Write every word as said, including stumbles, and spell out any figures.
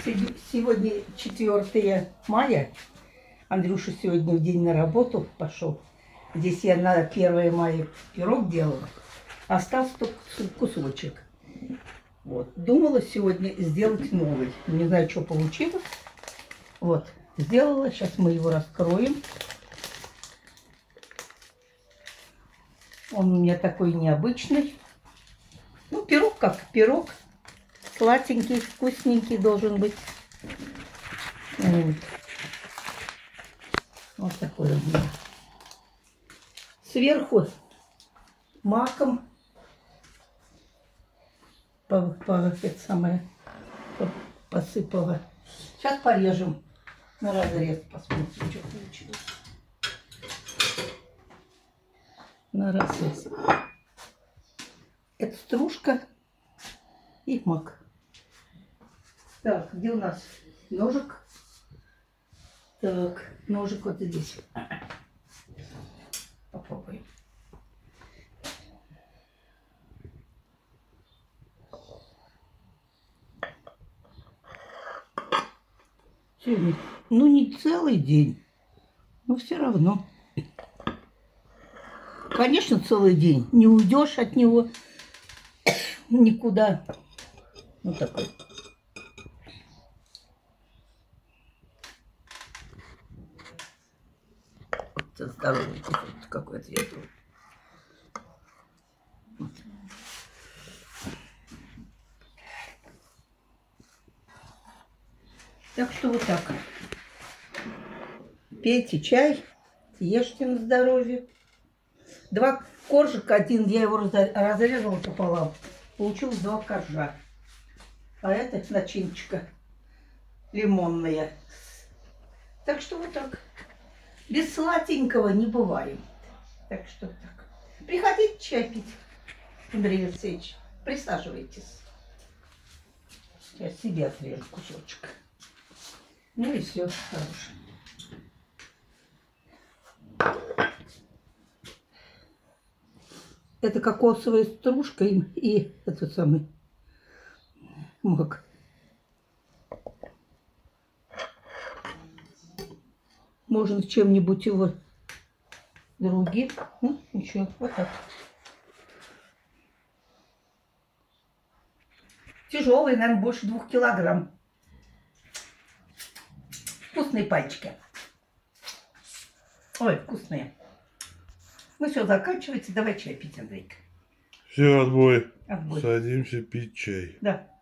Сегодня четвёртое мая. Андрюша сегодня в день на работу пошел. Здесь я на первое мая пирог делала. Остался только кусочек. Вот. Думала сегодня сделать новый. Не знаю, что получилось. Вот. Сделала. Сейчас мы его раскроем. Он у меня такой необычный. Ну, пирог как пирог. Сладенький, вкусненький должен быть. Вот такой он. Сверху маком по, по, это самое, по, посыпала. Сейчас порежем на разрез, посмотрим, что получилось. На разрез. Это стружка и мак. Так, где у нас ножик? Так, ножик вот здесь. Попробуем. Сегодня, ну, не целый день, но все равно. Конечно, целый день. Не уйдешь от него никуда. Вот такой. Это здоровый какой-то я думаю. Вот. Так что вот так. Пейте чай, ешьте на здоровье. Два коржика, один я его разрезала пополам. Получилось два коржа. А это начиночка лимонная. Так что вот так. Без сладенького не бывает. Так что так. Приходите чай пить, Андрей Алексеевич. Присаживайтесь. Я себе отрежу кусочек. Ну и все, хорошее. Это кокосовая стружка и, и этот самый мак. Можно чем-нибудь его другим. Ну, ничего, вот так. Тяжелый, наверное, больше двух килограмм. Вкусные пальчики. Ой, вкусные. Ну все, заканчивайте. Давай чай пить, Андрейка. Все, отбой. Отбой. Садимся пить чай. Да.